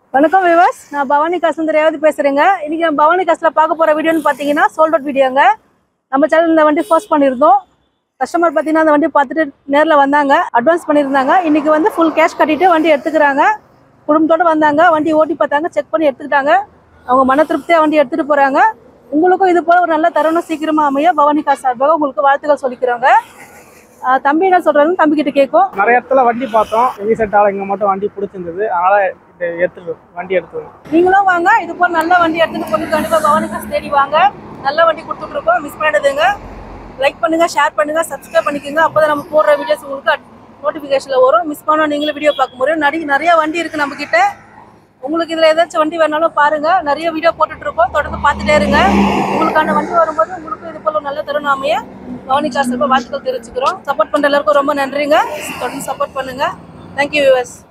வணக்கம் வியூவர்ஸ், நான் பவானி காசுல ரேவதி பேசுறேங்க. இன்னைக்கு நம்ம பவானி காசுல பார்க்க போற வீடியோன்னு பாத்தீங்கன்னா சோல்ட் அவுட் வீடியோங்க. நம்ம சேனல் இந்த வண்டி போஸ்ட் பண்ணியிருந்தோம். கஸ்டமர் பார்த்தீங்கன்னா அந்த வண்டி பார்த்துட்டு நேரில் வந்தாங்க, அட்வான்ஸ் பண்ணியிருந்தாங்க. இன்னைக்கு வந்து ஃபுல் கேஷ் கட்டிட்டு வண்டி எடுத்துக்கிறாங்க. குடும்பத்தோடு வந்தாங்க, வண்டி ஓட்டி பார்த்தாங்க, செக் பண்ணி எடுத்துக்கிட்டாங்க. அவங்க மன திருப்தியாக வண்டி எடுத்துகிட்டு போகிறாங்க. உங்களுக்கும் இது போல் ஒரு நல்ல தருணம் சீக்கிரமாக அமைய பவானி காசு சார்பாக உங்களுக்கு வாழ்த்துக்கள் சொல்லிக்கிறோங்க. தம்பி என்ன சொல்றாருன்னு தம்பிக்கிட்ட கேட்கும். நிறைய இடத்துல வண்டி பார்த்தோம், ரீசெண்டாக இங்கே மட்டும் வண்டி பிடிச்சிருந்தது, அதனால் வண்டி எடுத்துருவோம். நீங்களும் வாங்க, இது போல் நல்ல வண்டி எடுத்துகிட்டு போய் கண்டிப்பாக பவானி காசு தேடி வாங்க. நல்ல வண்டி கொடுத்துட்ருக்கோம், மிஸ் பண்ணிடுதுங்க. லைக் பண்ணுங்க, ஷேர் பண்ணுங்க, சப்ஸ்கிரைப் பண்ணிக்கோங்க. அப்போதான் நம்ம போடுற வீடியோஸ் உங்களுக்கு நோட்டிஃபிகேஷனில் வரும். மிஸ் பண்ணால் நீங்களும் வீடியோ பார்க்க முடியும். நிறைய வண்டி இருக்குது நம்மக்கிட்ட. உங்களுக்கு இதில் ஏதாச்சும் வண்டி வேணாலும் பாருங்கள், நிறைய வீடியோ போட்டுட்ருக்கோம், தொடர்ந்து பார்த்துட்டே இருங்க. உங்களுக்கான வண்டி வரும்போது உங்களுக்கும் இது போல் நல்ல தருணம் அமைய பவானி காசு வாழ்த்துக்கள் தெரிவிச்சுக்கிறோம். சப்போர்ட் பண்ணுற எல்லாருக்கும் ரொம்ப நன்றிங்க. தொடர்ந்து சப்போர்ட் பண்ணுங்கள். Thank you viewers.